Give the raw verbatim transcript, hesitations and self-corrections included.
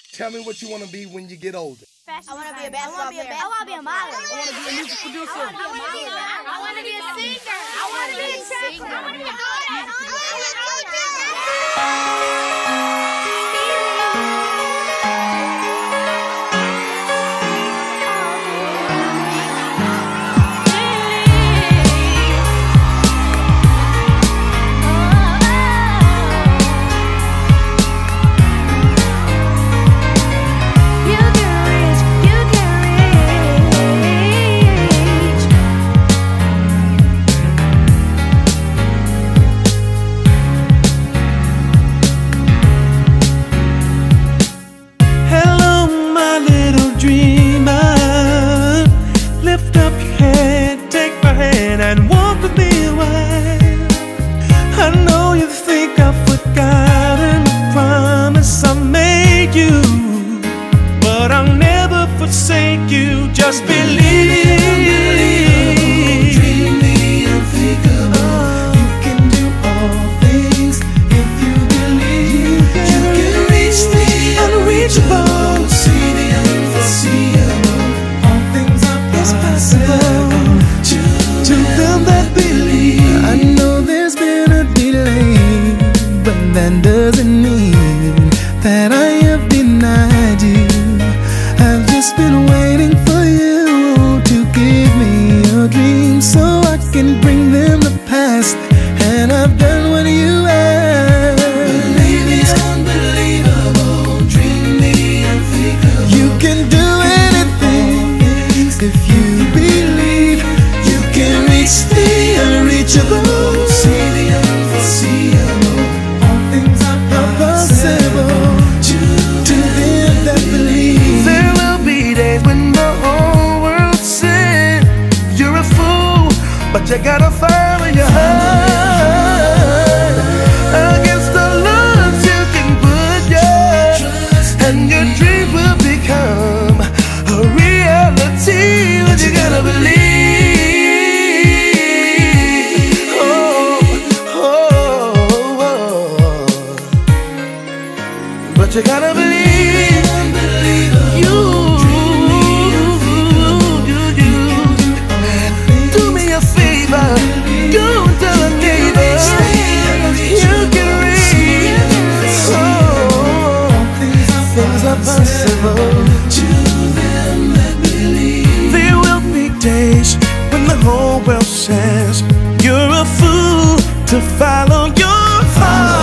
Tell me what you want to be when you get older. I want to be a basketball player. I want to be a model. I want to be a music producer. I want to be a singer. I want to be a singer. I want to be a and walk with me a while. I know you think I've forgotten the promise I made you, but I'll never forsake you. Just believe. Dream the unthinkable. You can do all things if you believe. You can reach the unreachable, see the unforeseeable. All things are possible. To them that believe. I know there's been a delay, but that doesn't mean that I have denied you. I've just been waiting for you to give me your dreams so I can bring them to pass. And I've done what you asked. Believe it's unbelievable. Dream the unthinkable. You can do anything if you believe. Reach the unreachable, see the unforeseeable. All things are possible to, to them that believe. There will be days when the whole world says you're a fool, but you gotta follow your heart. Against the odds you can put your, and your dreams will become a reality. But you gotta believe. But you gotta believe, you, you, you, do me a favor, go and tell a neighbor, you can reach, oh, things are possible to them that believe. There will be days when the whole world says you're a fool to follow your heart.